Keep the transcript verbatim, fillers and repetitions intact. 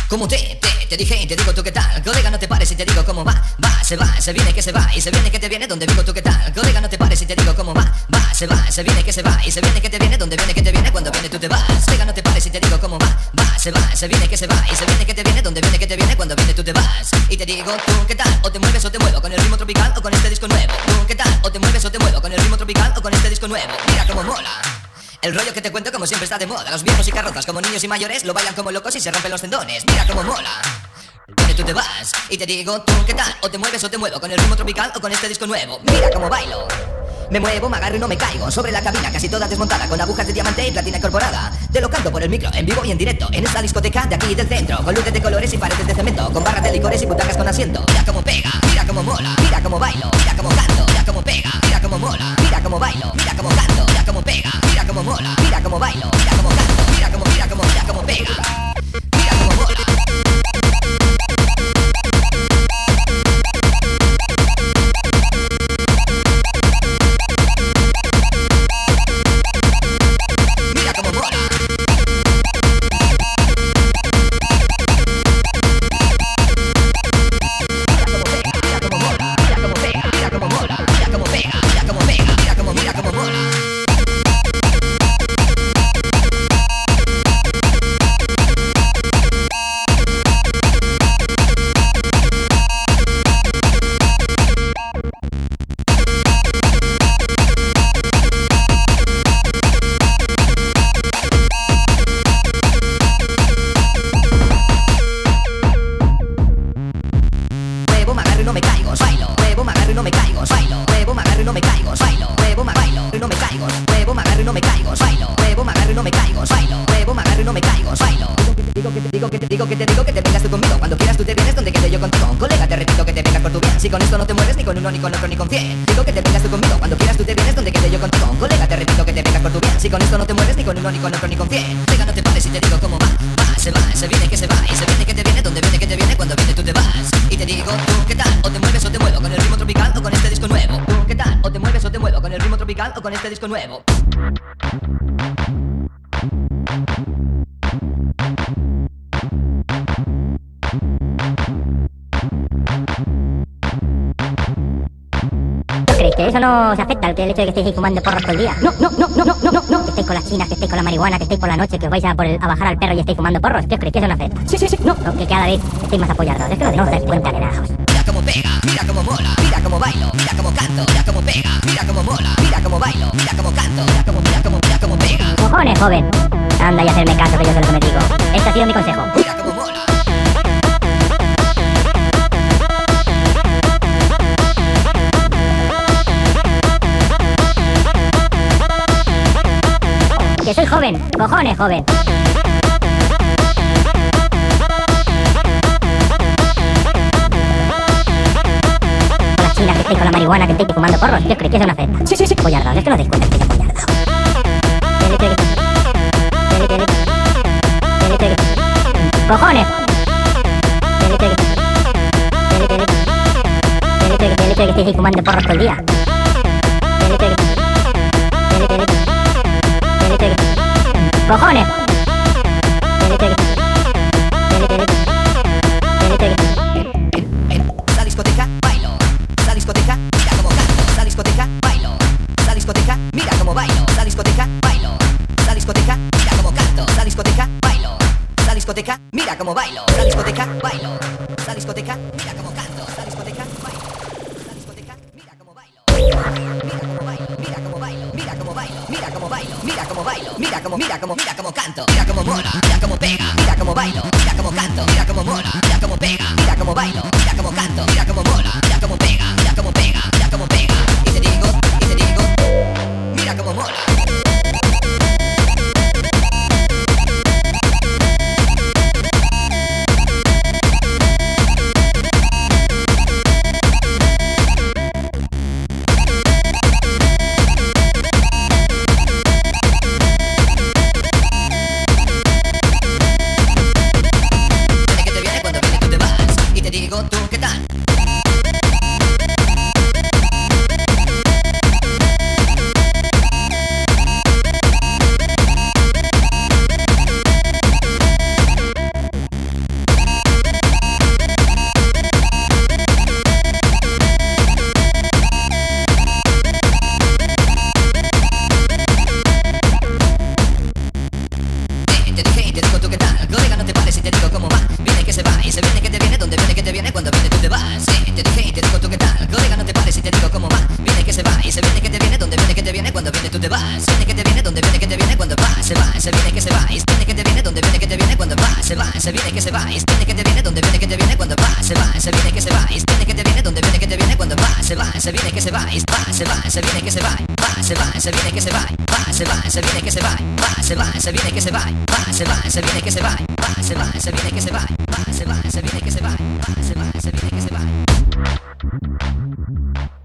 Como te, te, te dije y te digo tú qué tal. Colega, no te pares y te digo cómo va. Va, se va, se viene que se va. Y se viene que te viene donde digo tú qué tal. Colega, no te pares y te digo cómo va. Va, se va, se viene que se va. Y se viene que te viene donde viene que te viene cuando viene tú te vas. Colega, no te pares y te digo cómo va. Va, se va, se viene que se va. Y se viene que te viene donde viene que te viene cuando viene tú te vas. Y te digo tú qué tal. O te mueves o te muevo con el ritmo tropical o con este disco nuevo. Tú qué tal. O te mueves o te muevo con el ritmo tropical o con este disco nuevo. Mira cómo mola. El rollo que te cuento como siempre está de moda. Los viejos y carrozas como niños y mayores lo bailan como locos y se rompen los tendones. Mira cómo mola. Donde tú te vas y te digo tú qué tal. O te mueves o te muevo con el ritmo tropical o con este disco nuevo. Mira cómo bailo. Me muevo, me agarro y no me caigo. Sobre la cabina casi toda desmontada con agujas de diamante y platina incorporada. Te lo canto por el micro, en vivo y en directo. En esta discoteca de aquí del centro. Con luces de colores y paredes de cemento. Con barras de licores y butacas con asiento. Mira cómo pega, mira cómo mola. Mira cómo bailo, mira cómo canto. Mira cómo pega, mira cómo mola. Mira cómo bailo, mira cómo canto. Mira cómo pega, mira cómo mola. Mira cómo bailo, mira cómo canto. Mira cómo, mira cómo, mira cómo pega. Mira cómo mola. Digo que te digo que te vengas tú conmigo. Cuando quieras tú te vienes donde quede yo contigo. Colega, te repito que te vengas por tu bien. Si con esto no te mueves ni con uno, ni con otro, ni con cien. Digo que te vengas tú conmigo. Cuando quieras tú te vienes donde quede yo contigo. Colega, te repito que te vengas por tu bien. Si con esto no te mueves ni con uno, ni con otro, ni con cien. Colega, no te pares y te digo cómo va. Va, se va, se viene que se va. Y se viene que te viene donde viene que te viene cuando viene tú te vas. Y te digo tú qué tal. O te mueves o te muevo con el ritmo tropical o con este disco nuevo. Tú qué tal. O te mueves o te muevo con el ritmo tropical o con este disco nuevo. ¿Creéis que eso no se afecta al que el hecho de que estéis ahí fumando porros todo el día? No, no, no, no, no, no, no, no. Que estéis con las chinas, que estéis con la marihuana, que estéis por la noche, que os vais a, por el, a bajar al perro y estéis fumando porros. ¿Qué os creéis que eso no afecta? Sí, sí, sí. No, no, que cada vez estéis más apoyados. Es que no, no os dais cuenta de nada. Mira cómo pega, mira cómo mola, mira cómo bailo, mira cómo canto, mira cómo pega, mira cómo mola, mira cómo bailo, mira cómo canto, mira cómo, mira cómo, mira cómo pega. Cojones, joven. Anda y hacerme caso que yo sé lo que me digo. Este ha sido mi consejo. Mira cómo mola. Que soy joven, cojones, joven. Con las chinas, que estéis con la marihuana, que estéis fumando porros. ¿Qué os creéis que eso no afecta? Sí, sí, sí. Pollardaos, es que no os dais cuenta que estáis pollardaos. Cojones. El hecho de que estéis ahí fumando porros todo el día. El hecho de que... ¡Cojones! En esta discoteca bailo. Esta discoteca, mira cómo canto. Esta discoteca bailo. Esta discoteca, mira cómo bailo. Esta discoteca bailo. Esta discoteca, mira cómo canto. Esta discoteca bailo. Esta discoteca, mira cómo bailo. Esta discoteca bailo. Esta discoteca, mira cómo canto. Esta discoteca bailo. Esta discoteca, mira cómo bailo. Mira cómo bailo. Mira cómo bailo. Mira cómo bailo. Mira cómo bailo. Mira cómo bailo. Mira cómo, mira cómo, mira cómo canto. Mira cómo mola. Mira cómo pega. Mira cómo bailo. Mira cómo canto. Mira cómo mola. Mira cómo pega. Mira cómo bailo. Mira cómo canto. Mira cómo mola. Mira cómo pega. Mira cómo pega. Mira cómo pega. Y te digo, y te digo, mira cómo mola. Viene que te viene cuando viene tú te vas. Y te digo tú qué tal. se va, y se viene que te viene, donde viene que te viene cuando va, se va, se viene que se va, y se viene que te viene, donde viene que te viene cuando va, se va, se viene que se va, y se viene que te viene, donde viene que te viene cuando va, se va, se viene que se va, y va, se va, se viene que se va, va, se va, se viene que se va, va, se va, se viene que se va, va, se va, se viene que se va, va, se va, se viene que se va, va, se va, se viene que se va, va, se va, se viene que se va, va, se va, se viene que se va.